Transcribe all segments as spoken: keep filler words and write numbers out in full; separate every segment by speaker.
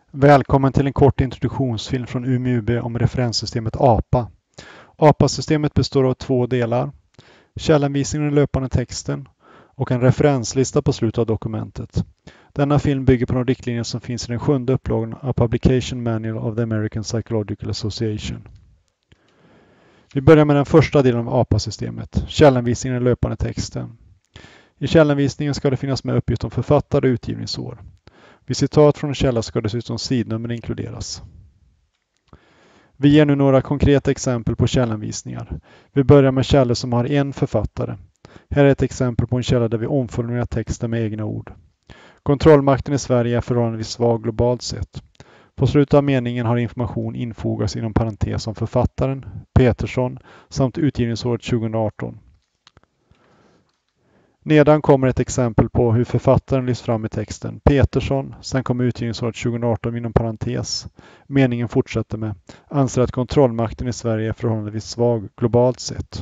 Speaker 1: Välkommen till en kort introduktionsfilm från Umeå U B om referenssystemet A P A. A P A-systemet består av två delar. Källanvisningen i den löpande texten och en referenslista på slutet av dokumentet. Denna film bygger på de riktlinjer som finns i den sjunde upplagan av Publication Manual of the American Psychological Association. Vi börjar med den första delen av A P A-systemet, källanvisningen i den löpande texten. I källanvisningen ska det finnas med uppgift om författare och utgivningsår. Vid citat från en källa ska dessutom sidnummer inkluderas. Vi ger nu några konkreta exempel på källanvisningar. Vi börjar med källor som har en författare. Här är ett exempel på en källa där vi omformulerar texten med egna ord. Kontrollmakten i Sverige är förhållandevis svag globalt sett. På slutet av meningen har information infogats inom parentes om författaren, Petersson, samt utgivningsåret tjugoarton. Nedan kommer ett exempel på hur författaren lyfts fram i texten. Petersson, sen kommer utgivningsåret tjugoarton inom parentes. Meningen fortsätter med, anser att kontrollmakten i Sverige är förhållandevis svag globalt sett.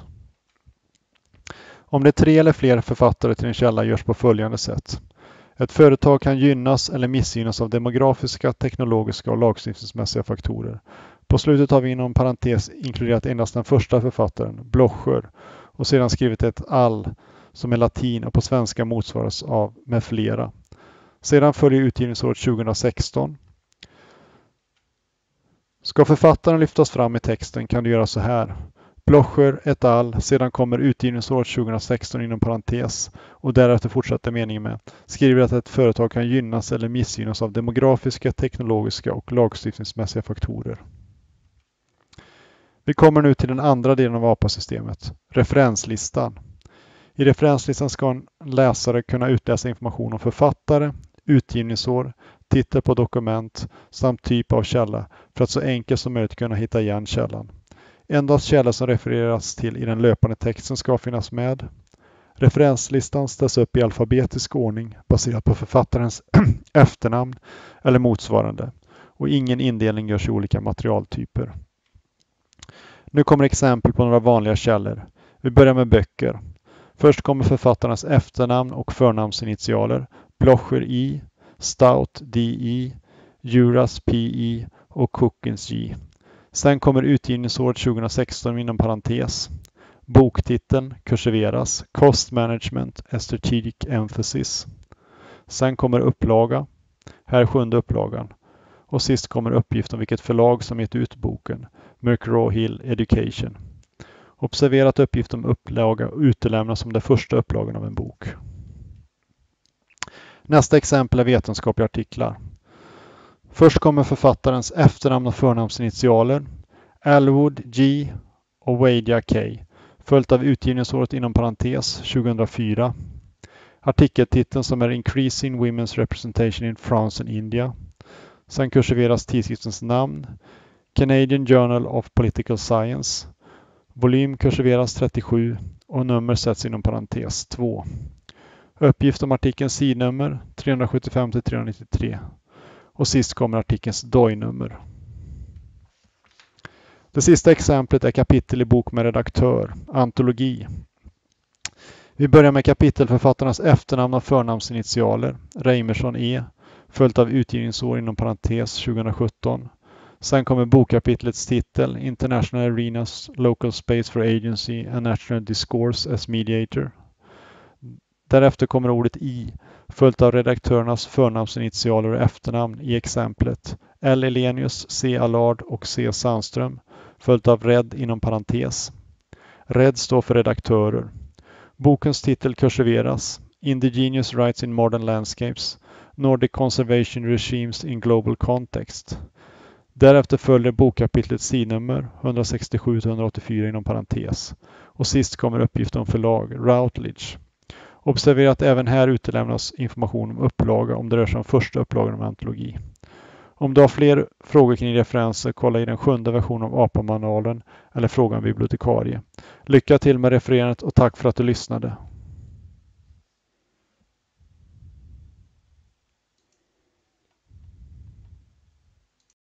Speaker 1: Om det är tre eller fler författare till en källa görs på följande sätt. Ett företag kan gynnas eller missgynnas av demografiska, teknologiska och lagstiftningsmässiga faktorer. På slutet har vi inom parentes inkluderat endast den första författaren, Blocher, och sedan skrivit ett all som är latin och på svenska motsvaras av med flera. Sedan följer utgivningsåret tjugohundrasexton. Ska författaren lyftas fram i texten kan du göra så här. Blocher et al. Sedan kommer utgivningsåret tjugohundrasexton inom parentes och därefter fortsätter meningen med skriver att ett företag kan gynnas eller missgynnas av demografiska, teknologiska och lagstiftningsmässiga faktorer. Vi kommer nu till den andra delen av A P A-systemet, referenslistan. I referenslistan ska en läsare kunna utläsa information om författare, utgivningsår, titel på dokument samt typ av källa för att så enkelt som möjligt kunna hitta igen källan. Endast källor som refereras till i den löpande texten ska finnas med. Referenslistan ställs upp i alfabetisk ordning baserat på författarens efternamn eller motsvarande och ingen indelning görs i olika materialtyper. Nu kommer exempel på några vanliga källor. Vi börjar med böcker. Först kommer författarnas efternamn och förnamnsinitialer, Blocher I, Stout D I, Juras P I och Cookins J. Sen kommer utgivningsåret tjugohundrasexton inom parentes. Boktiteln kursiveras, Cost Management, A Strategic Emphasis. Sen kommer upplaga, här sjunde upplagan. Och sist kommer uppgift om vilket förlag som gett ut boken, McGraw-Hill Education. Observera att uppgift om upplaga utelämnas som den första upplagan av en bok. Nästa exempel är vetenskapliga artiklar. Först kommer författarens efternamn och förnamnsinitialer, Elwood G och Wadia K, följt av utgivningsåret inom parentes tjugohundrafyra. Artikeltiteln som är Increasing Women's Representation in France and India. Sen kursiveras tidskriftens namn, Canadian Journal of Political Science. Volym kursiveras trettiosju och nummer sätts inom parentes två. Uppgift om artikelns sidnummer trehundrasjuttiofem till trehundranittiotre. Och sist kommer artikelns D O I-nummer. Det sista exemplet är kapitel i bok med redaktör, antologi. Vi börjar med kapitelförfattarnas efternamn och förnamnsinitialer, Reimersson E, följt av utgivningsår inom parentes tjugohundrasjutton. Sen kommer bokkapitlets titel, International Arenas, Local Space for Agency and National Discourse as Mediator. Därefter kommer ordet I, följt av redaktörernas förnamnsinitialer och efternamn i exemplet L. Elenius, C. Allard och C. Sandström, följt av Red inom parentes. Red står för redaktörer. Bokens titel kursiveras, Indigenous Rights in Modern Landscapes, Nordic Conservation Regimes in Global Context. Därefter följer bokkapitlets sidnummer etthundrasextiosju till etthundraåttiofyra inom parentes. Och sist kommer uppgift om förlag, Routledge. Observera att även här utelämnas information om upplaga om det rör sig om första upplagan av antologi. Om du har fler frågor kring referenser, kolla i den sjunde versionen av A P A-manualen eller fråga en bibliotekarie. Lycka till med refererandet och tack för att du lyssnade.